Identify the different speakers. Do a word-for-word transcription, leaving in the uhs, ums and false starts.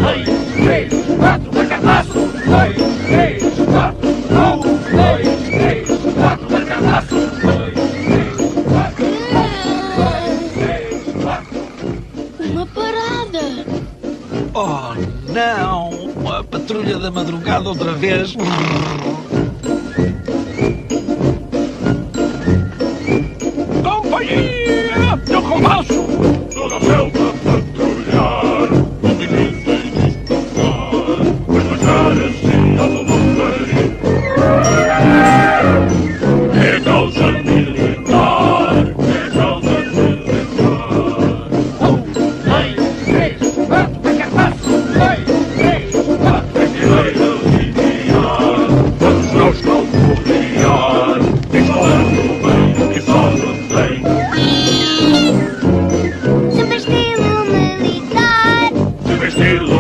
Speaker 1: dois, três, quatro, marca passo. Dois, três, quatro. Um, dois, três, quatro, marca passo. Dois, três, quatro. Dois, três, quatro.
Speaker 2: Uma parada.
Speaker 3: Oh, não! A patrulha da madrugada outra vez. Companhia! No compasso!
Speaker 1: Toda a selva patrulhar, o menino tem de escutar, mas marcar assim a voluntário. É causa militar, é causa militar. Um, dois, três, quatro, marca passo. Dois, três, quatro, brasileiro vigiar, vamos nós conciliar, e falando bem o que só não tem.
Speaker 2: Super estilo militar.
Speaker 1: Super estilo